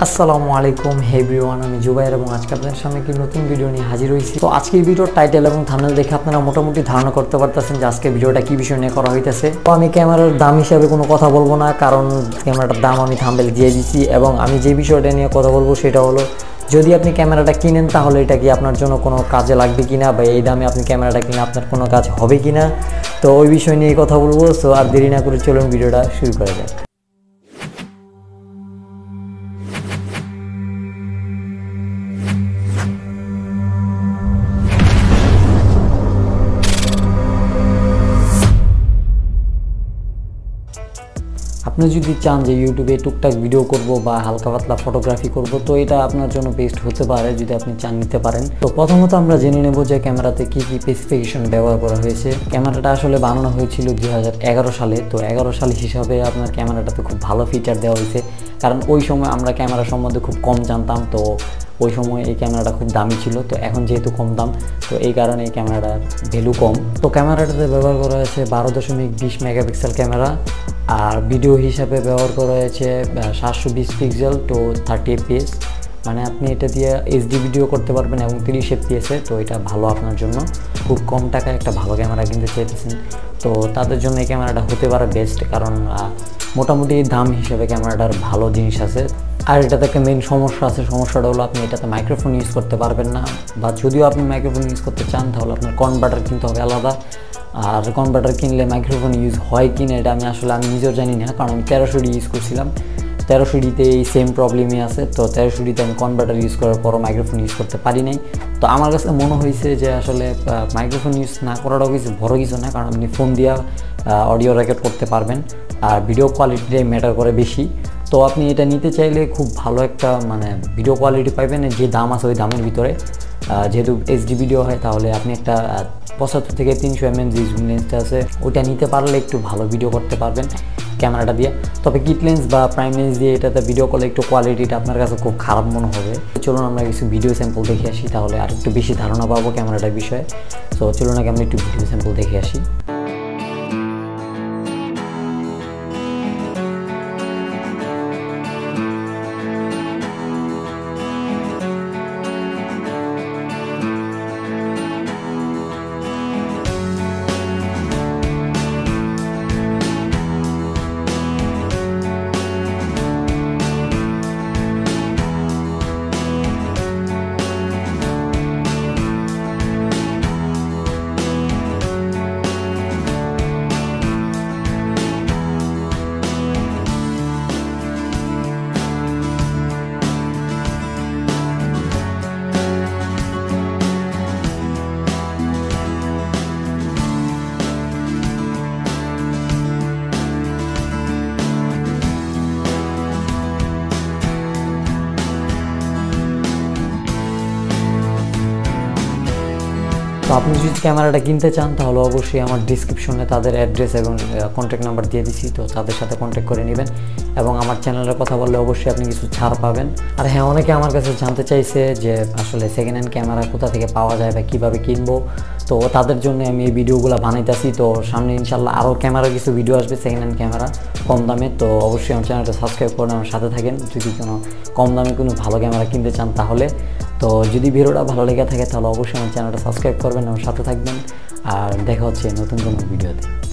আসসালামু আলাইকুম এভরিওয়ান, আমি জুবাইর এবং আজকে আপনাদের সামনে একটি নতুন ভিডিও নিয়ে হাজির হয়েছি। তো আজকের ভিডিওর টাইটেল এবং থাম্বনেল দেখে আপনারা মোটামুটি ধারণা করতে পারতেছেন যে আজকে ভিডিওটা কি বিষয় নিয়ে করা হইতেছে। তো আমি ক্যামেরার দাম হিসাবে কোনো কথা বলবো না, কারণ ক্যামেরাটার দাম আমি থাম্বনেল দিয়ে দিচ্ছি। এবং আমি যে বিষয়টা নিয়ে কথা বলবো সেটা হলো, যদি আপনি ক্যামেরাটা কিনেন তাহলে এটা কি আপনার জন্য কোনো কাজে লাগবে কিনা, বা এই দামে আপনি ক্যামেরাটা কিনে আপনার কোনো কাজ হবে কিনা, তো ওই বিষয় নিয়ে কথা বলবো। সো আর দেরি না করে চলুন ভিডিওটা শুরু করা যাক। আপনি যদি চান যে ইউটিউবে টুকটাক ভিডিও করব বা হালকা পাতলা ফটোগ্রাফি করব, তো এটা আপনার জন্য বেস্ট হতে পারে যদি আপনি চান নিতে পারেন। তো প্রথমত আমরা জেনে নেব যে ক্যামেরাতে কি কি স্পেসিফিকেশন ব্যবহার করা হয়েছে। ক্যামেরাটা আসলে বানানো হয়েছিল 2011 সালে। তো 11 সাল হিসাবে আপনার ক্যামেরাটাতে খুব ভালো ফিচার দেওয়া হয়েছে, কারণ ওই সময় আমরা ক্যামেরা সম্বন্ধে খুব কম জানতাম। তো ওই সময় এই ক্যামেরাটা খুব দামি ছিল, তো এখন যেহেতু কম দাম, তো এই কারণে এই ক্যামেরাটার ভ্যালু কম। তো ক্যামেরাটাতে ব্যবহার করা হয়েছে 12.20 মেগাপিক্সেল ক্যামেরা, আর ভিডিও হিসাবে ব্যবহার করা হয়েছে 720 পিক্সেল টু 30 fps। মানে আপনি এটা দিয়ে এইচডি ভিডিও করতে পারবেন এবং 30 fps-এ। তো এটা ভালো আপনার জন্য, খুব কম টাকায় একটা ভালো ক্যামেরা কিনতে চাইতেছেন তো তাদের জন্য এই ক্যামেরাটা হতে পারে বেস্ট, কারণ মোটামুটি দাম হিসেবে ক্যামেরাটার ভালো জিনিস আছে। আর এটাতে একটা মেন সমস্যা আছে, সমস্যাটা হলো আপনি এটাতে মাইক্রোফোন ইউজ করতে পারবেন না, বা যদিও আপনি মাইক্রোফোন ইউজ করতে চান তাহলে আপনার কনভার্টার কিনতে হবে আলাদা। আর কনভার্টার কিনলে মাইক্রোফোন ইউজ হয় কি না এটা আমি নিজেও জানি না, কারণ আমি 1300 ইউজ করছিলাম। 1300 এই সেম প্রবলেমই আছে। তো 1300 আমি কনভার্টার ইউজ করার পরও মাইক্রোফোন ইউজ করতে পারি নাই। তো আমার কাছে মনে হয়েছে যে আসলে মাইক্রোফোন ইউজ না করাটাও কিছু বড় কিছু না, কারণ আপনি ফোন দিয়ে অডিও রেকর্ড করতে পারবেন, আর ভিডিও কোয়ালিটিটাই ম্যাটার করে বেশি। তো আপনি এটা নিতে চাইলে খুব ভালো একটা ভিডিও কোয়ালিটি পাইবেন যে দাম আছে ওই দামের ভিতরে। যেহেতু এইচডি ভিডিও হয়, তাহলে আপনি একটা 75 থেকে 300 mm যে জুম লেন্সটা আছে ওইটা নিতে পারলে একটু ভালো ভিডিও করতে পারবেন ক্যামেরাটা দিয়ে। তবে কিট লেন্স বা প্রাইম লেন্স দিয়ে এটাতে ভিডিও করলে একটু কোয়ালিটিটা আপনার কাছে খুব খারাপ মনে হবে। চলুন আমরা কিছু ভিডিও স্যাম্পল দেখে আসি, তাহলে আর একটু বেশি ধারণা পাবো ক্যামেরাটার বিষয়ে। তো চলুন আগে আমরা একটু ভিডিও স্যাম্পল দেখে আসি। তো আপনি যদি ক্যামেরাটা কিনতে চান তাহলে অবশ্যই আমার ডিসক্রিপশনে তাদের অ্যাড্রেস এবং কন্ট্যাক্ট নাম্বার দিয়ে দিছি, তো তাদের সাথে কন্ট্যাক্ট করে নেবেন। এবং আমার চ্যানেলের কথা বললে অবশ্যই আপনি কিছু ছাড় পাবেন। আর হ্যাঁ, অনেকে আমার কাছে জানতে চাইছে যে আসলে সেকেন্ড হ্যান্ড ক্যামেরা কোথা থেকে পাওয়া যায় বা কীভাবে কিনবো, তো তাদের জন্য আমি এই ভিডিওগুলো বানাইতেছি। তো সামনে ইনশাল্লাহ আরও ক্যামেরার কিছু ভিডিও আসবে সেকেন্ড হ্যান্ড ক্যামেরা কম দামে। তো অবশ্যই আমার চ্যানেলটা সাবস্ক্রাইব করে আমার সাথে থাকেন যদি কোনো কম দামে কোনো ভালো ক্যামেরা কিনতে চান তাহলে। তো যদি ভিডিওটা ভালো লেগে থাকে তাহলে অবশ্যই আমার চ্যানেলটা সাবস্ক্রাইব করবেন, আমার সাথে থাকবেন। আর দেখা হচ্ছে নতুন কোনো ভিডিওতে।